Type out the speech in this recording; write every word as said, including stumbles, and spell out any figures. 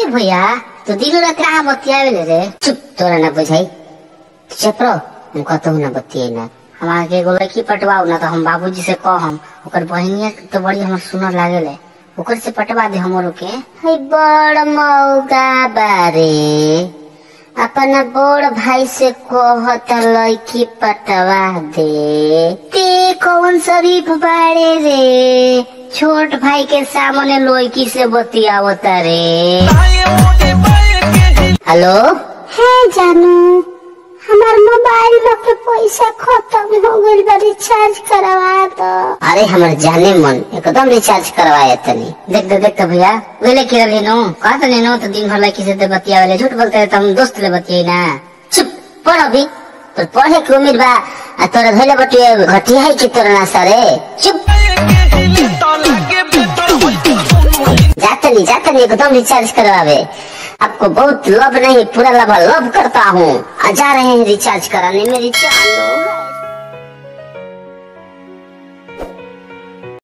भैया तो दिनो रात कहाँ बतियावे रे? चुप, तोरा ना बुझाई, चुप रहो। हम कहते ना बतिये ना, हमारे के एगो लड़की पटवाओ ना तो हम बाबूजी से कहम, ओकर बहनिया तो बड़ी हमर सुनर लागेले, ओकर से पटवा दे हमरो के। है बड़ मौका बारे, अपना बड़ भाई से कहत लड़की पटवा दे। ते कौन शरीफ बाड़े रे, छोट भाई के सामने लड़की से बतियावता रे। हेलो, है जानू, हमार मोबाइल में पैसा खत्म हो गई बा, रिचार्ज करवा दो। अरे हमारे जाने मन एकदम रिचार्ज करवाए तनी। देख दे देख भैया वेले के लेनो कहा तो लेनो तो दिन भर लड़की से बतिया वाले झूठ बोलते तो हम दोस्त ले बतिये ना। चुप पढ़ अभी, तो पढ़े की उम्मीद बा आ तोरा धोले बटिया घटिया है कि तोरा ना सारे। चुप जाते नहीं जाते नहीं एकदम रिचार्ज करवावे। आपको बहुत लव नहीं पूरा लव लव करता हूँ, आ जा रहे हैं रिचार्ज कराने मेरी जान।